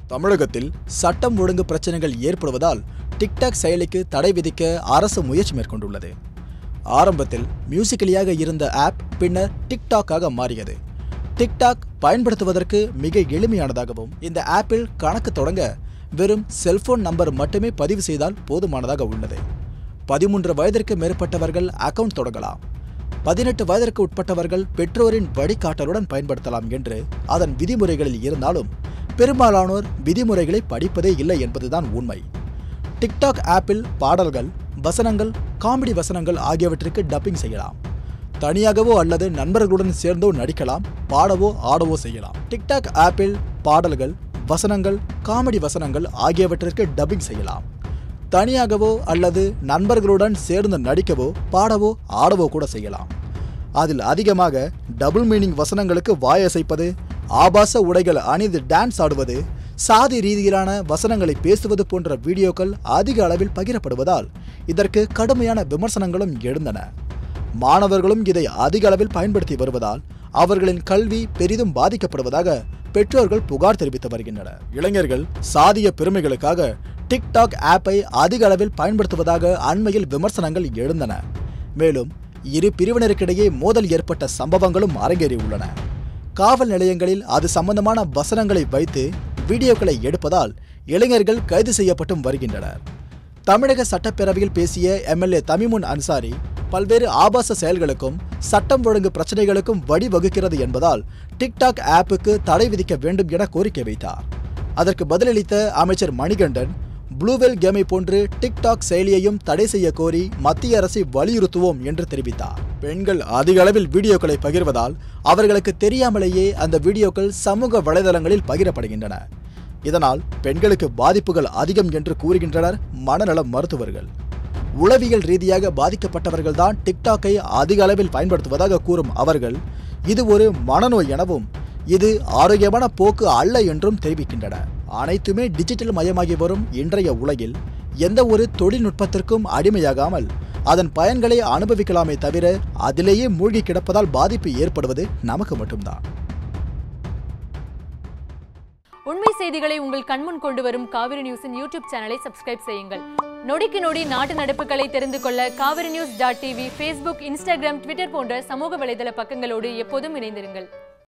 தமிழகத்தில் சட்டம் ஒழுங்கு பிரச்சனைகள் ஏற்படுவதால் டிக்டாக் செயலிக்கு தடை விதிக்க அரசு முயற்சி மேற்கொண்டுள்ளது. ஆரம்பத்தில் மியூசிக்கலியாக இருந்த ஆப் பின்னர் டிக்டாக்காக மாறியது. டிக்டாக் பயன்படுத்துவதற்கு மிக எளிமையானதாகவும் இந்த ஆப்பில் கணக்கு தொடங்க வெறும் செல்போன் நம்பர் மட்டுமே பதிவு செய்தால் போதுமானதாக உள்ளது. 13 வயதிற்கு மேற்பட்டவர்கள் அக்கவுண்ட் தொடங்கலாம். 18 வயதிற்கு உட்பட்டவர்கள் பெற்றோரின் வழிகாட்டலுடன் பயன்படுத்தலாம் என்று அதன் விதிமுறைகளில் இருந்தாலும் பெரும்பாலானோர் விதிமுறைகளை படிப்பதே இல்லை என்பதுதான் உண்மை. டிக்டாக் ஆப்பில் பாடல்கள், வசனங்கள், காமெடி வசனங்கள் ஆகியவற்றிற்கு டப்பிங் செய்யலாம். தனியாகவோ அல்லது நண்பர்களுடன் சேர்ந்தோ நடிக்கலாம், பாடவோ ஆடவோ செய்யலாம். டிக்டாக் ஆப்பில் பாடல்கள், வசனங்கள், காமெடி வசனங்கள் ஆகியவற்றிற்கு டப்பிங் செய்யலாம். தனியாகவோ அல்லது நண்பர்களுடன் சேர்ந்து நடிக்கவோ பாடவோ ஆடவோ கூட செய்யலாம். அதில் அதிகமாக டபுள் மீனிங் வசனங்களுக்கு வாயசைப்பது, ஆபாச உடைகள் அணிந்து டான்ஸ் ஆடுவது, சாதி ரீதியிலான வசனங்களை பேசுவது போன்ற வீடியோக்கள் அதிக அளவில் பகிரப்படுவதால் இதற்கு கடுமையான விமர்சனங்களும் எழுந்தன. மாணவர்களும் இதை அதிக அளவில் பயன்படுத்தி வருவதால் அவர்களின் கல்வி பெரிதும் பாதிக்கப்படுவதாக பெற்றோர்கள் புகார் தெரிவித்து வருகின்றனர். இளைஞர்கள் சாதிய பெருமைகளுக்காக டிக்டாக் ஆப்பை அதிக அளவில் பயன்படுத்துவதாக அண்மையில் விமர்சனங்கள் எழுந்தன. மேலும் இரு பிரிவினருக்கிடையே மோதல் ஏற்பட்ட சம்பவங்களும் அரங்கேறியுள்ளன. காவல் நிலையங்களில் அது சம்பந்தமான வசனங்களை வைத்து வீடியோக்களை எடுப்பதால் இளைஞர்கள் கைது செய்யப்பட்டும் வருகின்றனர். தமிழக சட்டப்பேரவையில் பேசிய எம்எல்ஏ தமிமுன் அன்சாரி பல்வேறு ஆபாச செயல்களுக்கும் சட்டம் ஒழுங்கு பிரச்சனைகளுக்கும் வழிவகுக்கிறது என்பதால் டிக்டாக் ஆப்புக்கு தடை விதிக்க வேண்டும் என கோரிக்கை வைத்தார். அதற்கு பதிலளித்த அமைச்சர் மணிகண்டன், ப்ளூவேல் கேமை போன்று டிக்டாக் செயலியையும் தடை செய்ய கோரி மத்திய அரசை வலியுறுத்துவோம் என்று தெரிவித்தார். பெண்கள் அதிக அளவில் வீடியோக்களை பகிர்வதால் அவர்களுக்கு தெரியாமலேயே அந்த வீடியோக்கள் சமூக வலைதளங்களில் பகிரப்படுகின்றன. இதனால் பெண்களுக்கு பாதிப்புகள் அதிகம் என்று கூறுகின்றனர் மனநல மருத்துவர்கள். உளவியல் ரீதியாக பாதிக்கப்பட்டவர்கள்தான் டிக்டாக்கை அதிக அளவில் பயன்படுத்துவதாக கூறும் அவர்கள் இது ஒரு மனநோய் எனவும் இது ஆரோக்கியமான போக்கு அல்ல என்றும் தெரிவிக்கின்றனர். அனைத்துமே டிஜிட்டல் மயமாகி வரும் இன்றைய உலகில் எந்த ஒரு தொழில்நுட்பத்திற்கும் அடிமையாகாமல் அதன் பயன்களை அனுபவிக்கலாமே தவிர அதிலேயே மூழ்கி கிடப்பதால் பாதிப்பு ஏற்படுவது நமக்கு மட்டும்தான். உண்மை செய்திகளை உங்கள் கண்முன் கொண்டு வரும் காவிரி நியூஸின் யூடியூப் சேனலை சப்ஸ்கிரைப் செய்யுங்கள். நொடிக்கு நொடி நாட்டு நடப்புகளை தெரிந்து கொள்ள காவிரி நியூஸ்.tv, Facebook, Instagram, Twitter போன்ற சமூக வலைதள பக்கங்களோடு எப்போதும் இணைந்திருங்கள்.